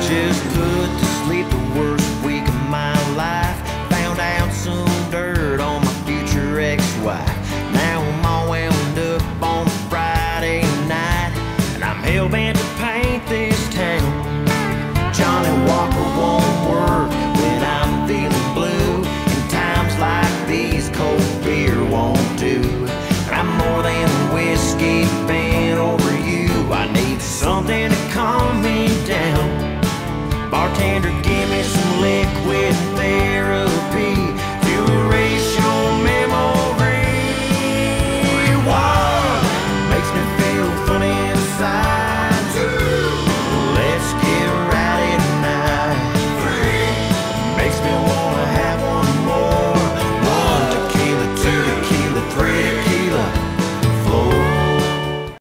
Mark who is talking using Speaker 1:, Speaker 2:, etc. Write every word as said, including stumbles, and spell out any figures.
Speaker 1: just put to sleep the worst week of my life. Found out some dirt on my future ex-wife. Now I'm all wound up on a Friday night, and I'm hell-bent to paint this town. Johnny Walker won't work when I'm feeling blue. In times like these, cold beer won't do. I'm more than a whiskey fan over you. I need something to calm me down. Bartender,